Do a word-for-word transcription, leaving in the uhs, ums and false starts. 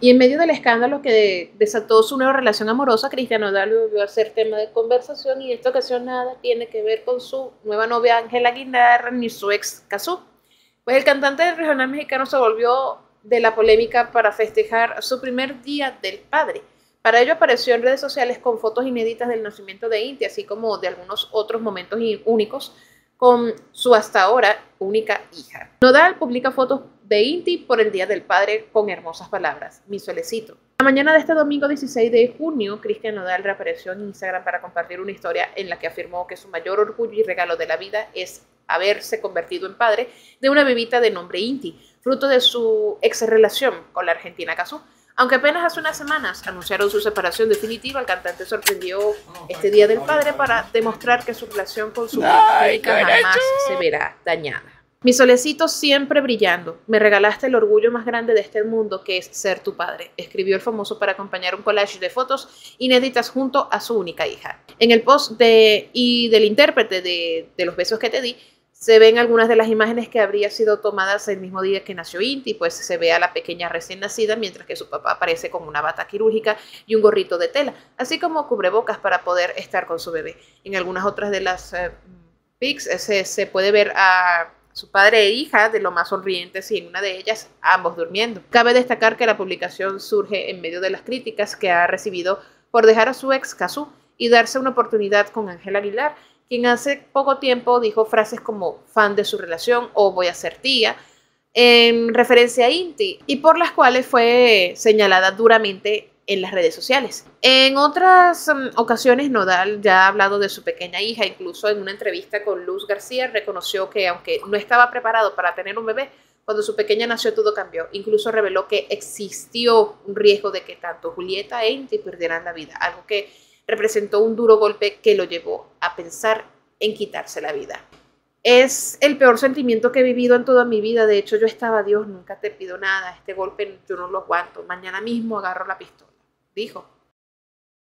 Y en medio del escándalo que desató su nueva relación amorosa, Cristian Nodal volvió a ser tema de conversación y en esta ocasión nada tiene que ver con su nueva novia Ángela Aguilar ni su ex Cazzu. Pues el cantante del regional mexicano se volvió de la polémica para festejar su primer día del padre. Para ello apareció en redes sociales con fotos inéditas del nacimiento de Inti, así como de algunos otros momentos únicos con su hasta ahora única hija. Nodal publica fotos de Inti por el Día del Padre con hermosas palabras. Mi solecito. La mañana de este domingo dieciséis de junio, Cristian Nodal reapareció en Instagram para compartir una historia en la que afirmó que su mayor orgullo y regalo de la vida es haberse convertido en padre de una bebita de nombre Inti, fruto de su ex relación con la argentina Cazzu. Aunque apenas hace unas semanas anunciaron su separación definitiva, el cantante sorprendió este Día del Padre para demostrar que su relación con su hija jamás se verá dañada. Mi solecito siempre brillando, me regalaste el orgullo más grande de este mundo que es ser tu padre, escribió el famoso para acompañar un collage de fotos inéditas junto a su única hija. En el post de, y del intérprete de, de Los besos que te di, se ven algunas de las imágenes que habrían sido tomadas el mismo día que nació Inti, pues se ve a la pequeña recién nacida, mientras que su papá aparece con una bata quirúrgica y un gorrito de tela, así como cubrebocas para poder estar con su bebé. En algunas otras de las eh, pics se, se puede ver a su padre e hija de lo más sonrientes y en una de ellas ambos durmiendo. Cabe destacar que la publicación surge en medio de las críticas que ha recibido por dejar a su ex Cazzu y darse una oportunidad con Ángela Aguilar, quien hace poco tiempo dijo frases como fan de su relación o voy a ser tía, en referencia a Inti, y por las cuales fue señalada duramente en las redes sociales. En otras um, ocasiones, Nodal ya ha hablado de su pequeña hija, incluso en una entrevista con Luz García reconoció que aunque no estaba preparado para tener un bebé, cuando su pequeña nació todo cambió. Incluso reveló que existió un riesgo de que tanto Julieta e Inti perdieran la vida, algo que representó un duro golpe que lo llevó a pensar en quitarse la vida. Es el peor sentimiento que he vivido en toda mi vida. De hecho, yo estaba, Dios, nunca te pido nada. Este golpe yo no lo aguanto. Mañana mismo agarro la pistola, dijo.